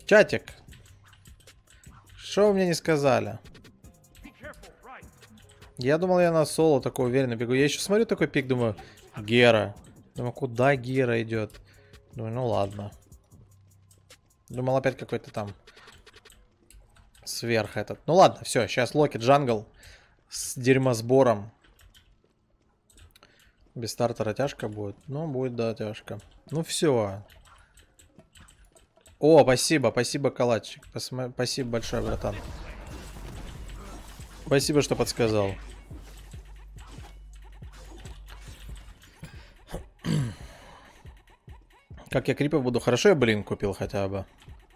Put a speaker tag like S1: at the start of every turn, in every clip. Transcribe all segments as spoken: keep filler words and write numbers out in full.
S1: Чатик. Что вы мне не сказали? Я думал, я на соло такой уверенно бегу. Я еще смотрю такой пик, думаю, Гера. Думаю, куда Гера идет? Думаю, ну ладно. Думал, опять какой-то там сверх этот. Ну ладно, все, сейчас Локи джангл с дерьмосбором. Без стартера тяжко будет. Ну, будет, да, тяжко. Ну все. О, спасибо, спасибо, Калатчик. Посма... Спасибо большое, братан. Спасибо, что подсказал. Как я крипов буду? Хорошо, я блин купил хотя бы.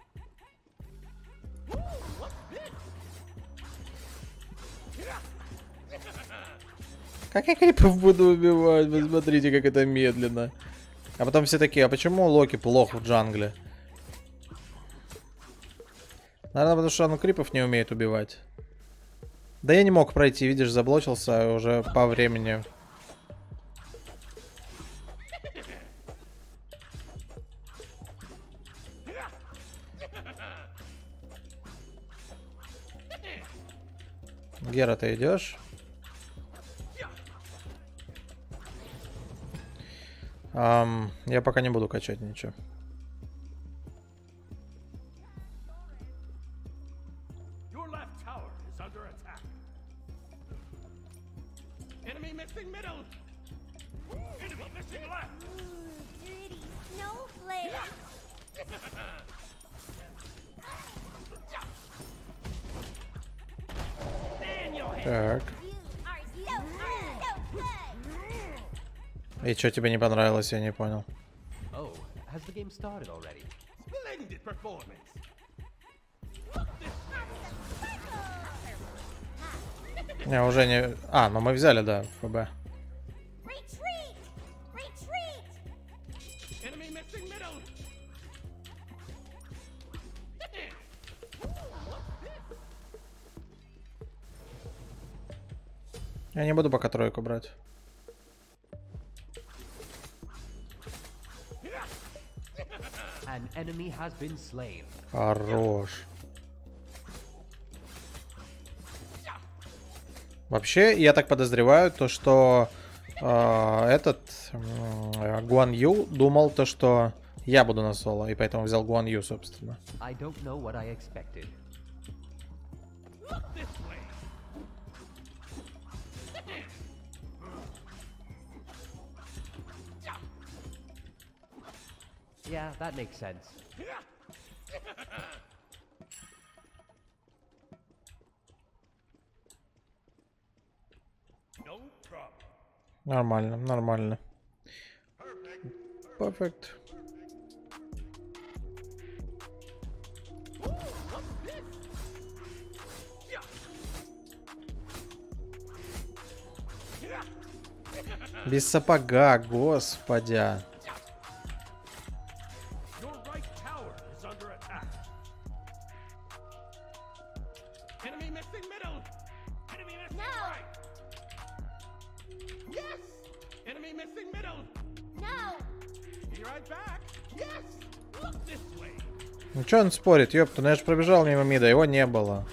S1: Как я крипов буду убивать? Вы смотрите, как это медленно. А потом все такие, а почему Локи плох в джангле? Наверное, потому что он крипов не умеет убивать. Да я не мог пройти, видишь, заблочился уже по времени. Гера, ты идешь? Um, я пока не буду качать ничего. Так. И что тебе не понравилось, я не понял. Не, уже не... А, ну мы взяли, да, ФБ. Я не буду пока тройку брать. Хорош. Вообще, я так подозреваю, то что э, этот э, Гуан Ю думал то, что я буду на соло, и поэтому взял Гуан Ю, собственно.
S2: Yeah, that makes sense.
S1: Нормально, нормально. Perfect. Без сапога, господи. Ну что он спорит, ёпта, ну я же пробежал мимо мида, его не было.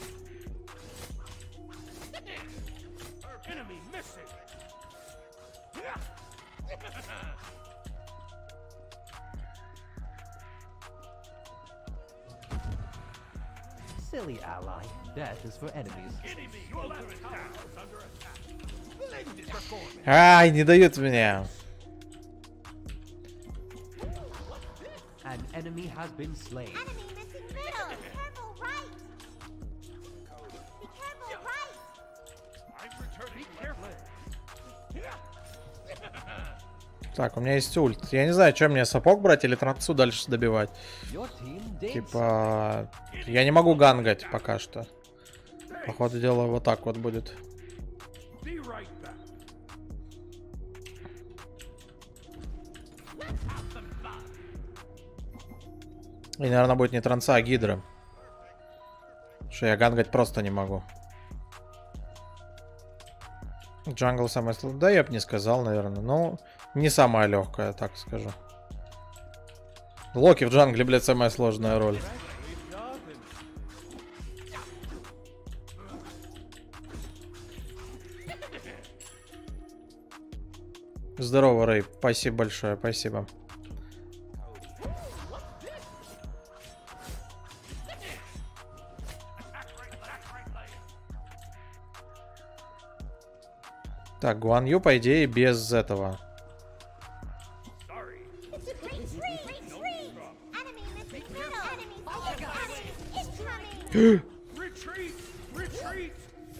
S1: Ай, не дают мне.
S2: An enemy has been slain.
S3: Enemy missing middle. Be careful, right. Be careful, right. I'm returning. Be careful.
S1: Так, у меня есть ульт. Я не знаю, что мне, сапог брать или трансу дальше добивать. Типа, я не могу гангать пока что. Походу дела вот так вот будет. И, наверное, будет не транса, а гидра. Что я гангать просто не могу. Джангл самая сложная. Да, я бы не сказал, наверное. Ну, не самая легкая, так скажу. Локи в джангле, блядь, самая сложная роль. Здорово, Рэй. Спасибо большое, спасибо. Так, Гуан Ю, по идее, без этого.
S4: Retreat! Retreat!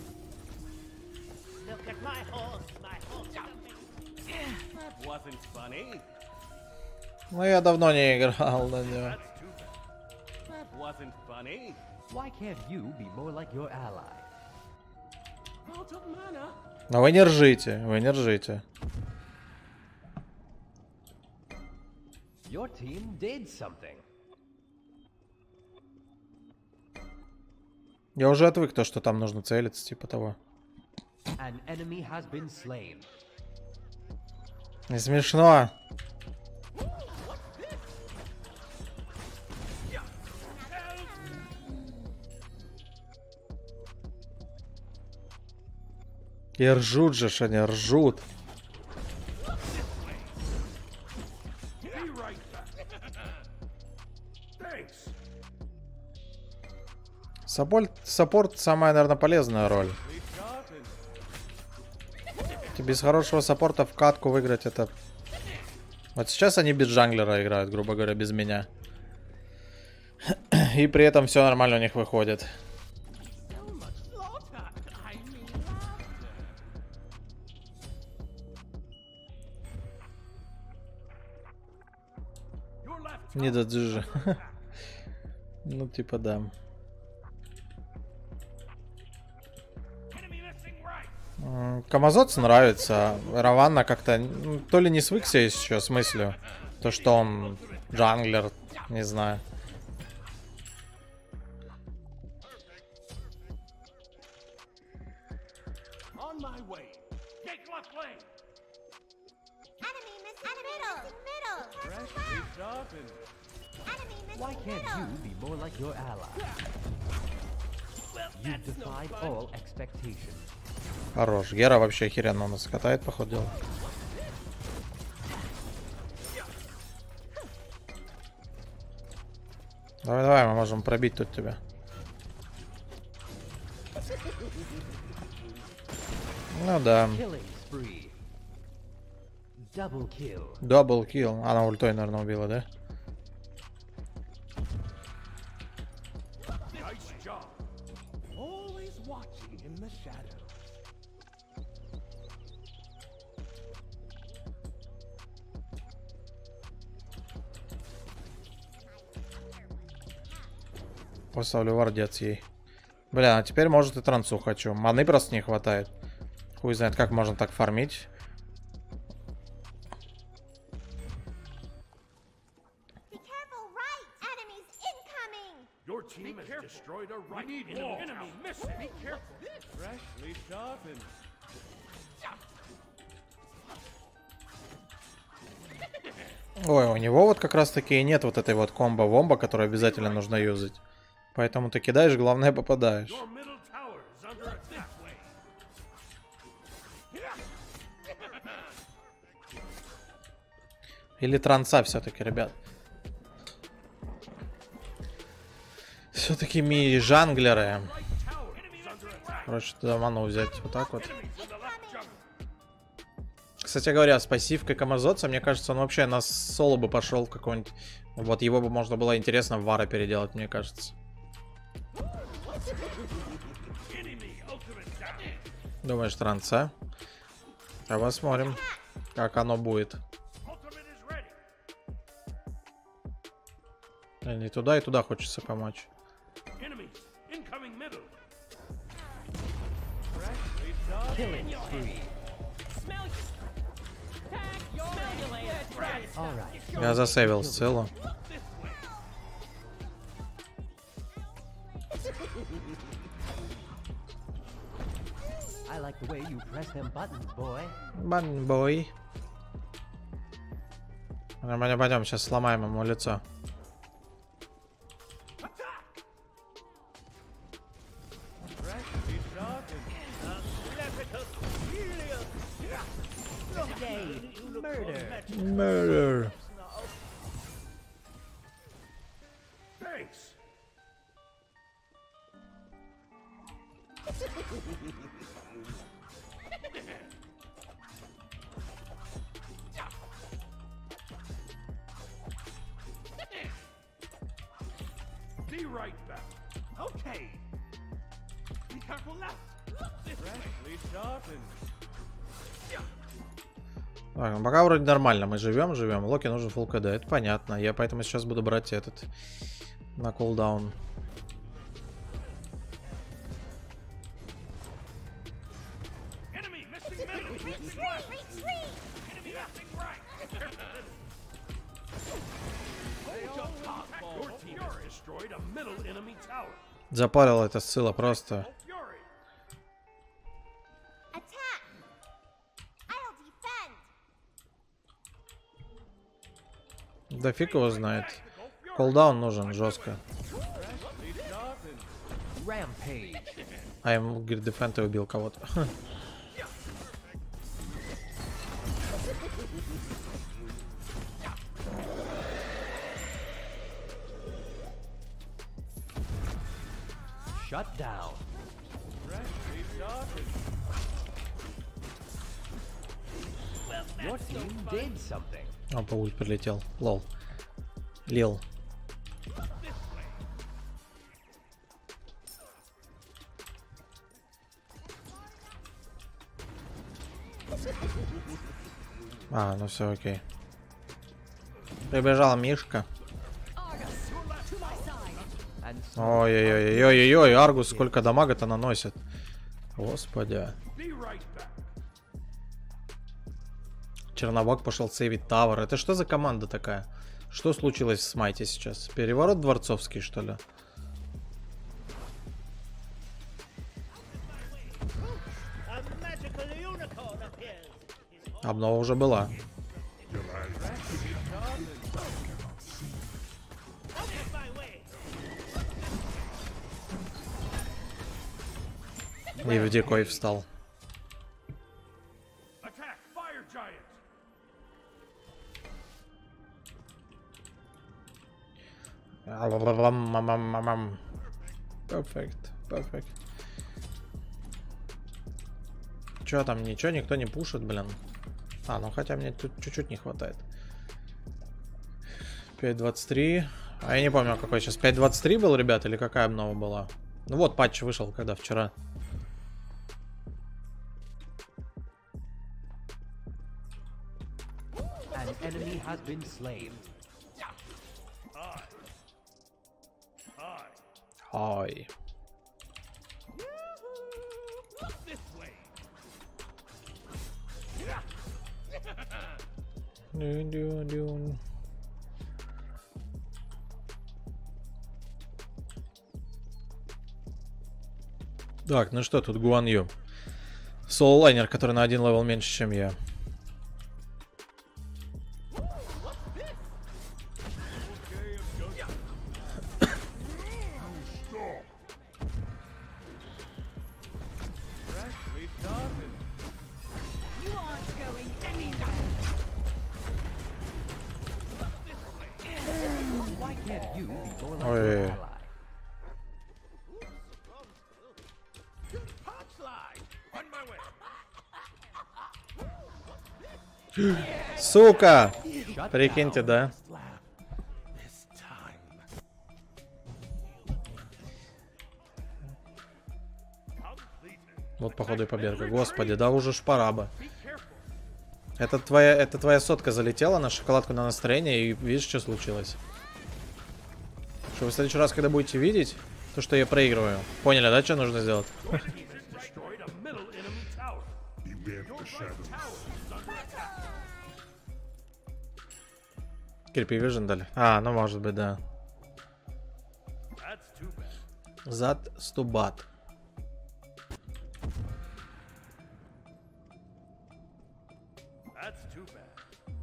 S5: Look at my horse, my horse.
S4: That wasn't funny.
S1: Ну, я давно не играл на него.
S4: That's too bad. That wasn't funny.
S2: Why can't you be more like your ally?
S4: Out of mana.
S1: Но вы не ржите, вы не ржите.
S2: Your team did something.
S1: Я уже отвык то, что там нужно целиться, типа того.
S2: An enemy has been slain.
S1: Не смешно. И ржут же, ж они ржут.
S4: Be right back. Thanks.
S1: Саппорт, саппорт самая, наверное, полезная роль.
S4: We've gotten.
S1: Без хорошего саппорта в катку выиграть это... Вот сейчас они без джанглера играют, грубо говоря, без меня. И при этом все нормально у них выходит.
S4: So much slaughter. I mean laughter. Your left.
S1: Не до джи. Ну, типа, да.
S4: Enemy missing right.
S1: М, Камазоц нравится. Раванна как-то ну, то ли не свыкся еще с мыслью, то что он джанглер, не знаю.
S4: On my way. Take left lane.
S3: Enemy missing middle. Middle.
S4: Freshly sharpened.
S3: Enemy missing
S2: Why can't you be more like your ally? You defied all expectations.
S1: Хорош. Гера вообще охеренно у нас катает, походу. дела. Давай, давай, мы можем пробить тут тебя. Ну да.
S2: Killing spree. Double kill.
S1: Дабл килл. Она ультой, наверное, убила, да?
S4: Nice job. Always watching in the shadows.
S1: Поставлю вардец ей. Бля, а теперь, может, и трансу хочу. Маны просто не хватает. Хуй знает, как можно так фармить.
S3: Be careful, right. Enemies incoming.
S4: Your team has destroyed a right. We need more. Enemy missing. Be careful. Freshly sharpened.
S1: Ой, у него вот как раз таки и нет вот этой вот комбо-вомба, которую обязательно нужно юзать. Поэтому ты кидаешь, главное попадаешь.
S4: Your middle tower is under attack. Way.
S1: Или транса все-таки, ребят. Все-таки ми жанглеры. Короче, туда ману взять вот так вот. Кстати говоря, с пассивкой Камазоца, мне кажется, он вообще на соло бы пошел в какой-нибудь... Вот его бы можно было интересно в Вара переделать, мне кажется. Думаешь, транса? А посмотрим, как оно будет. И туда, и туда хочется помочь.
S2: Killing spree. All right.
S1: Я засейвил сцелу.
S2: I like the way you press them buttons, boy.
S1: Банбой. Нормально, пойдем, сейчас сломаем ему лицо.
S5: Today,
S1: Murder.
S4: Thanks. Be right back.
S5: Okay. Be careful left. This way.
S4: Freshly sharpened.
S1: Так, ну пока вроде нормально. Мы живем, живем. Локи нужен фулл КД. Это понятно. Я поэтому сейчас буду брать этот на кулдаун.
S4: Enemy missing middle.
S3: Retreat! Retreat!
S4: Enemy missing right. Your team has destroyed a middle enemy tower.
S1: Запарил это ссыла просто.
S4: Fury.
S3: Attack! I'll defend!
S1: Да фиг его знает. Кулдаун нужен жестко.
S4: Freshly sharpened.
S2: Rampage.
S1: А ему, говорит, дефент и убил кого-то.
S2: Shut down.
S4: Freshly sharpened.
S2: Your team did something.
S1: Он по ульт прилетел. Лол. Лил. А, ну все, окей. Прибежал Мишка.
S2: And
S1: Ой-ой-ой-ой-ой, Аргус сколько дамага-то наносит. Господи.
S4: Be right back.
S1: Черновок пошел сейвить Тавр. Это что за команда такая? Что случилось в Смайте сейчас? Переворот дворцовский, что ли?
S5: A magical unicorn appears. His
S1: Обнова уже была.
S5: Out of my way.
S1: И в дикой встал.
S4: Attack fire giant.
S1: Перфект, перфект. Чё там, ничего, никто не пушит, блин. А, ну хотя мне тут чуть-чуть не хватает. пять двадцать три. А я не помню, какой сейчас. пять двадцать три был, ребят, или какая обнова была? Ну вот, патч вышел, когда вчера.
S2: an enemy has been slain.
S1: Ой.
S4: This way.
S1: Дю-дю-дю. Так, ну что, тут Гуан Ю. Соло-лайнер, который на один левел меньше, чем я.
S4: Freshly sharpened.
S3: You aren't going anywhere!
S2: Why can't you be more like
S1: Ой.
S2: your ally?
S4: Slide. On my way.
S1: Сука!
S2: Shut
S1: Прикиньте,
S2: down.
S1: да?
S4: This time.
S1: Вот, походу, и победа. Господи, да уже ж пора бы.
S4: Be careful.
S1: Это твоя, это твоя сотка залетела на шоколадку на настроение, и видишь, что случилось? Что вы в следующий раз, когда будете видеть то, что я проигрываю, поняли, да, что нужно сделать?
S4: Your team has destroyed a middle enemy tower. Your right tower is under attack.
S1: Крипи Вижн дали. А, ну может быть, да.
S4: That's too bad.
S1: Зад стубат.
S4: That's too bad.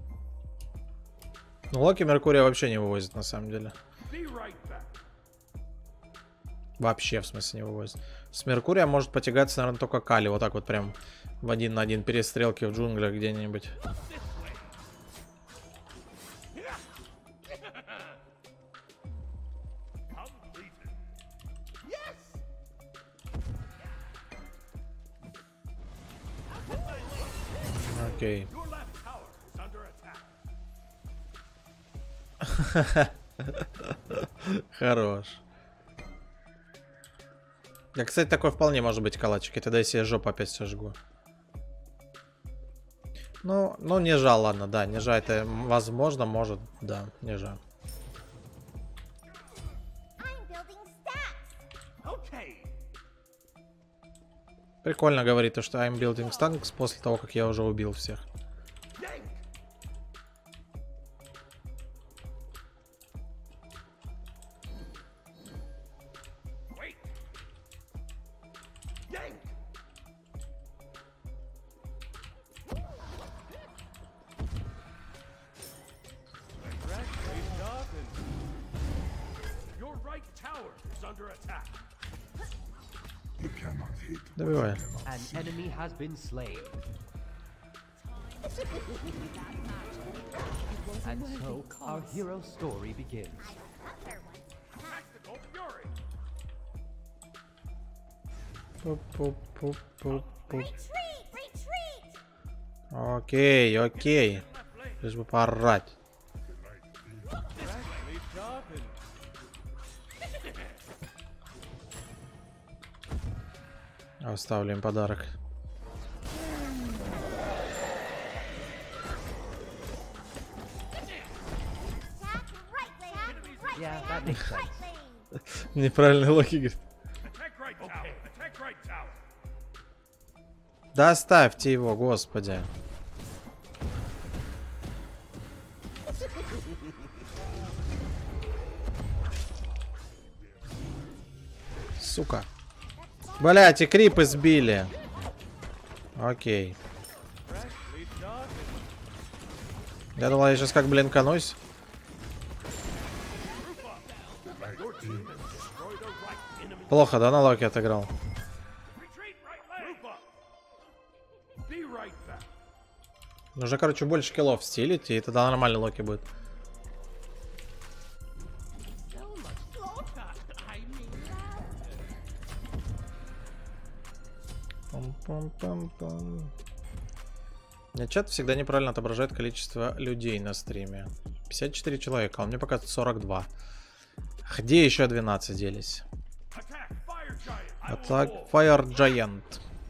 S1: Ну, Локи Меркурия вообще не вывозит, на самом деле.
S4: Be right back.
S1: Вообще, в смысле, не вывозит. С Меркурия может потягаться, наверное, только Кали. Вот так вот прям в один на один перестрелки в джунглях где-нибудь. Окей.
S4: Your left tower is under attack.
S1: Хорош. Я, кстати, такой вполне может быть калачик. Я тогда себе жопу опять сожгу. Ну, ну, не жа, ладно, да. Не жа, это возможно, может, да, не жа.
S3: I'm building stacks.
S5: Okay.
S1: Прикольно говорит то, что I'm building stacks после того, как я уже убил всех.
S5: Yank. Wait. Yank.
S4: Freshly sharpened. Your right tower is under attack.
S6: You cannot hit.
S1: Добивай.
S2: An enemy has been slain. And so our hero story begins.
S4: Tactical fury.
S1: Пуп-пуп-пуп-пуп-пуп.
S3: Retreat! Retreat!
S1: Окей, окей. Лишь бы поорать.
S4: Freshly sharpened.
S1: Оставлю им подарок.
S3: Attack right lane! Right
S2: Yeah,
S3: lane!
S2: that makes
S3: Right
S2: sense.
S3: lane!
S1: Неправильный Локи говорит.
S4: Attack right tower. Attack right tower.
S1: Да оставьте его, господи. Сука. Блять, и крипы сбили. Окей.
S4: Freshly sharpened.
S1: Я думал, я сейчас как блинканусь. Плохо, да, на Локи отыграл?
S4: Retreat right lane. Move up. Be right back.
S1: Нужно, короче, больше киллов стилить, и тогда нормальный Локи будет.
S5: So much slaughter. I mean.
S1: Пам-пам-пам-пам. Мне чат всегда неправильно отображает количество людей на стриме. пятьдесят четыре человека, а он мне показывает сорок два. Где еще двенадцать делись?
S4: Attack fire giant. I will
S1: Атак
S4: hold.
S1: Fire Giant.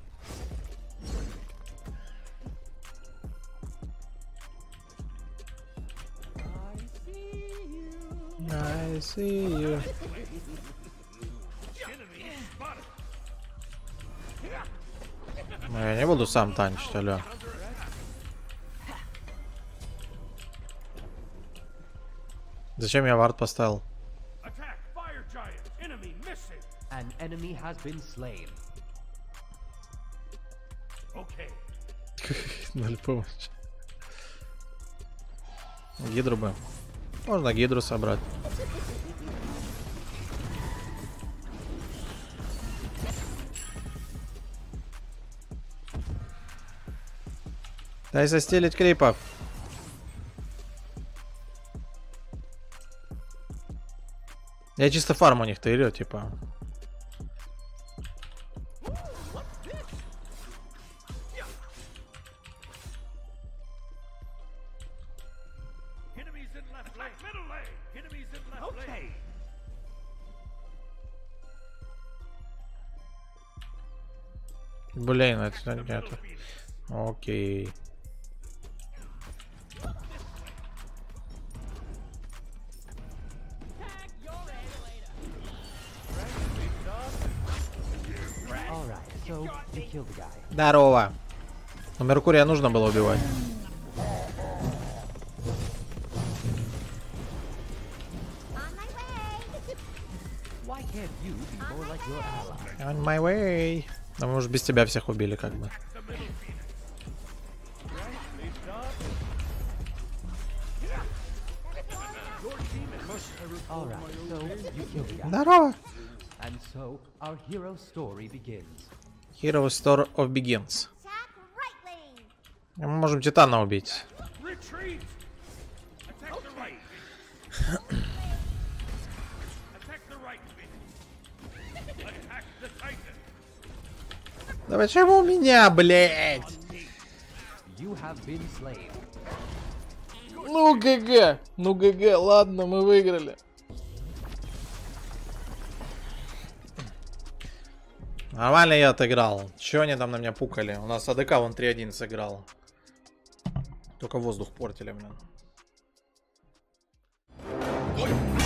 S1: I see you.
S4: Enemy spotted.
S1: Ну, я не буду сам танчить, алё. Зачем я вард поставил?
S4: Attack fire giant. Enemy missing.
S2: An enemy has been slain.
S4: Okay.
S1: Ноль помощи. Гидру бы. Можно гидру собрать. Дай застелить крипов. Я чисто фарм у них тырю, типа.
S4: Enemies in left lane. Middle lane. Enemies in left
S5: Okay.
S4: lane.
S1: Блин, это
S4: The
S1: нет.
S4: middle Phoenix.
S1: Окей.
S2: Alright, so you killed the guy.
S1: Здорово. Но Меркурия нужно было убивать.
S3: On my way!
S2: Why can't you be more like your ally?
S1: On my way. Ну, мы уже без тебя всех убили, как бы.
S4: The middle Phoenix. Freshly sharpened.
S2: Alright, so you killed the guy.
S1: Здорово.
S2: And so our hero story begins.
S1: Hero Store of Begins.
S3: Attack right lane!
S1: Мы можем Титана убить.
S4: Retreat. Attack the right. Attack the right Phoenix. Attack the Titan.
S1: Да почему у меня, блядь?
S2: You have been slain.
S1: Ну, ГГ. Ну, ГГ. Ладно, мы выиграли. Нормально я отыграл. Чё они там на меня пукали? У нас АДК вон три один сыграл. Только воздух портили, блин.